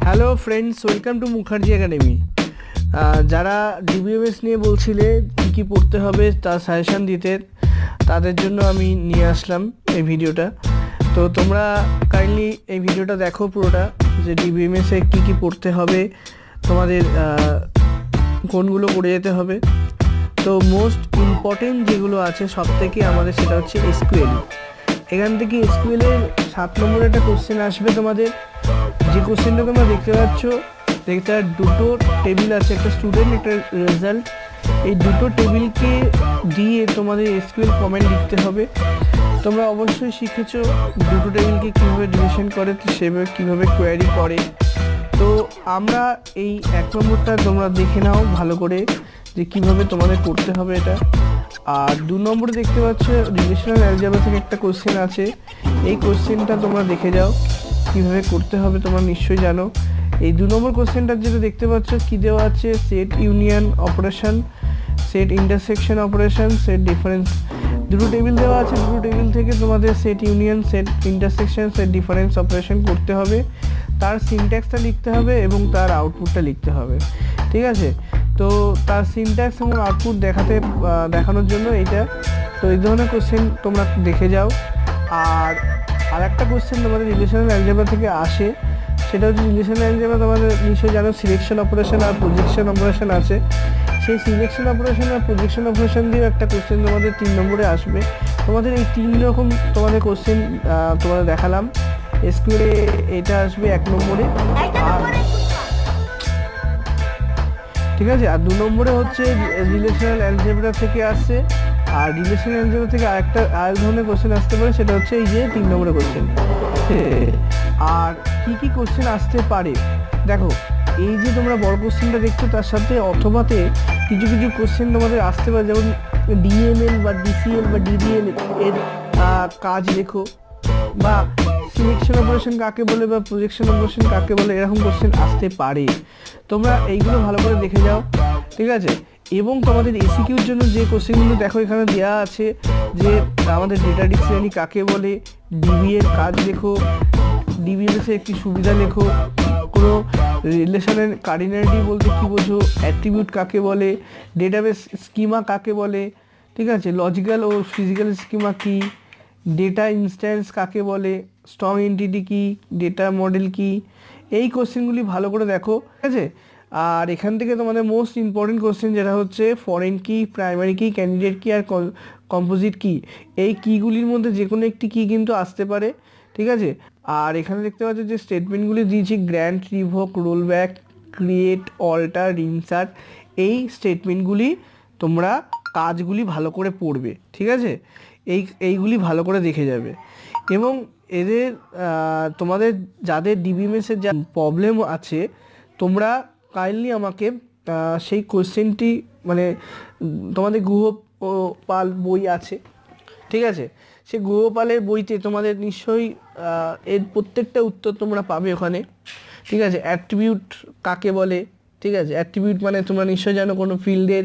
Hello friends, welcome to Mukherjee academy. যারা DBMS নিয়ে বলছিলে কী পড়তে হবে তার সাজেশান দিতে, তাদের জন্য আমি নিয়ে আসলাম এই ভিডিওটা। তো তোমরা কাইন্ডলি এই ভিডিওটা দেখো পুরোটা, যে ডিবিএমএসে কী পড়তে হবে, তোমাদের কোনগুলো পড়ে যেতে হবে। তো মোস্ট ইম্পর্টেন্ট যেগুলো আছে সব থেকে আমাদের, সেটা হচ্ছে এসকিউএল। এখান থেকে এসকিউএলের 7 নম্বরে একটা কোশ্চেন আসবে তোমাদের। যে কোশ্চেনটা তোমরা দেখতে পাচ্ছ, দেখতে দুটো টেবিল আছে, একটা স্টুডেন্ট, একটা রেজাল্ট। এই দুটো টেবিলকে দিয়ে তোমাদের এসকিউএল কমেন্ট লিখতে হবে। তোমরা অবশ্যই শিখেছো দুটো টেবিলকে কীভাবে ডিভিশন করে, সেভাবে কীভাবে কোয়ারি করে। তো আমরা এই 1 নম্বরটা তোমরা দেখে নাও ভালো করে, যে কীভাবে তোমাদের করতে হবে এটা। আর 2 নম্বরে দেখতে পাচ্ছ রিলেশনাল অ্যালজেব্রা থেকে একটা কোশ্চেন আছে। এই কোশ্চেনটা তোমরা দেখে যাও কীভাবে করতে হবে, তোমরা নিশ্চয়ই জানো। এই 2 নম্বর কোশ্চেনটা যেটা দেখতে পাচ্ছ কী দেওয়া আছে, set union operation, set intersection operation, set difference. দুটো টেবিল দেওয়া আছে, দুটো টেবিল থেকে তোমাদের set union, set intersection, set difference operation করতে হবে। তার সিনট্যাক্সটা লিখতে হবে এবং তার আউটপুটটা লিখতে হবে, ঠিক আছে। তো তার সিনট্যাক্স এবং আউটপুট দেখানোর জন্য এইটা। তো এই ধরনের কোশ্চেন তোমরা দেখে যাও। আর একটা কোশ্চেন তোমাদের রিলেশনাল অ্যালজেব্রা থেকে আসে, সেটা হচ্ছে রিলেশনাল অ্যালজেব্রা তোমাদের নিশ্চয়ই জানো সিলেকশন অপারেশন আর প্রজেকশন অপারেশন আছে। সেই সিলেকশন অপারেশন আর প্রজেকশন অপারেশন দিয়েও একটা কোশ্চেন তোমাদের 3 নম্বরে আসবে। তোমাদের এই 3 রকম তোমাদের কোশ্চেন তোমাদের দেখালাম। এসকিউএলে এটা আসবে 1 নম্বরে, ঠিক আছে। আর 2 নম্বরে হচ্ছে রিলেশনাল অ্যালজেব্রা থেকে আসছে। আর রিলেশনাল অ্যালজেব্রা থেকে আরেক ধরনের কোশ্চেন আসতে পারে, সেটা হচ্ছে এই যে 3 নম্বরের কোশ্চেন। আর কি কোশ্চেন আসতে পারে দেখো, এই যে তোমরা বড় কোশ্চেনটা দেখছো, তার সাথে অথবাতে কিছু কোশ্চেন তোমাদের আসতে পারে, যেমন ডিএমএল বা ডিসিএল বা ডিডিএল এর কাজ লেখো, বা সিলেকশন অপারেশন কাকে বলে বা প্রজেকশন অপারেশন কাকে বলে, এরকম কোশ্চেন আসতে পারে। তোমরা এইগুলো ভালো করে দেখে যাও, ঠিক আছে। এবং তোমাদের এসিকিউর জন্য যে কোশ্চেনগুলো দেখো এখানে দেওয়া আছে, যে আমাদের ডেটা ডিকশনারি কাকে বলে, ডিবি এর কাজ লেখো, ডিবিএমএসের একটি সুবিধা লেখো, কোনো রিলেশনের কার্ডিনালিটি বলতে কী বোঝো, অ্যাট্রিবিউট কাকে বলে, ডেটাবেস স্কিমা কাকে বলে, ঠিক আছে, লজিক্যাল ও ফিজিক্যাল স্কিমা কী, ডেটা ইনস্ট্যান্স কাকে বলে, স্ট্রং এন্টিটি কী, ডেটা মডেল কী, এই কোশ্চেনগুলি ভালো করে দেখো, ঠিক আছে। আর এখান থেকে তোমাদের মোস্ট ইম্পর্টেন্ট কোশ্চেন যেটা হচ্ছে ফরেন কি, প্রাইমারি কি, ক্যান্ডিডেট কি আর কম্পোজিট কি, এই কিগুলির মধ্যে যে কোনো একটি কি কিন্তু আসতে পারে, ঠিক আছে। আর এখানে দেখতে পাচ্ছ যে স্টেটমেন্টগুলি দিয়েছি, grant, revoke, rollback, create, alter, insert. এই স্টেটমেন্টগুলি তোমরা কাজগুলি ভালো করে পড়বে, ঠিক আছে। এইগুলি ভালো করে দেখে যাবে। এবং এদের তোমাদের যাদের ডিবিএমএসের যা প্রবলেম আছে, তোমরা কাইন্ডলি আমাকে সেই কোশ্চেনটি, মানে তোমাদের গুহপাল বই আছে, ঠিক আছে, সেই গুহপালের বইতে তোমাদের নিশ্চয়ই এর প্রত্যেকটা উত্তর তোমরা পাবে ওখানে, ঠিক আছে। অ্যাট্রিবিউট কাকে বলে, ঠিক আছে, অ্যাট্রিবিউট মানে তোমরা নিশ্চয়ই জানো কোনো ফিল্ডের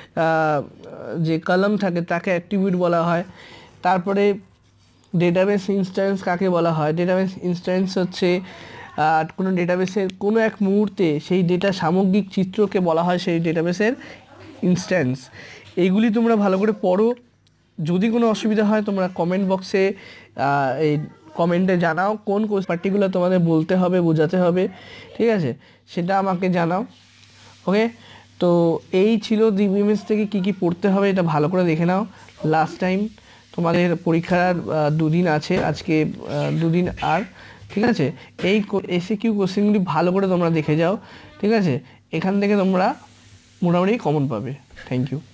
যে কলাম থাকে তাকে অ্যাট্রিবিউট বলা হয়। তারপরে ডেটাবেস ইনস্ট্যান্স কাকে বলা হয়, ডেটাবেস ইনস্ট্যান্স হচ্ছে কোনো ডেটাবেসের কোনো এক মুহূর্তে সেই ডেটা সামগ্রিক চিত্রকে বলা হয় সেই ডেটাবেসের ইনস্ট্যান্স। এইগুলি তোমরা ভালো করে পড়ো। যদি কোনো অসুবিধা হয় তোমরা কমেন্ট বক্সে এই কমেন্টে জানাও, কোন পার্টিকুলার তোমাদের বলতে হবে, বোঝাতে হবে, ঠিক আছে, সেটা আমাকে জানাও। ওকে, তো এই ছিল ডিবিএমএস থেকে কী পড়তে হবে, এটা ভালো করে দেখে নাও। লাস্ট টাইম তোমাদের পরীক্ষার 2 দিন আছে, আজকে 2 দিন আর, ঠিক আছে। এই এসিকিউ কোশ্চেনগুলি ভালো করে তোমরা দেখে যাও, ঠিক আছে। এখান থেকে তোমরা মোটামুটি কমন পাবে। Thank you.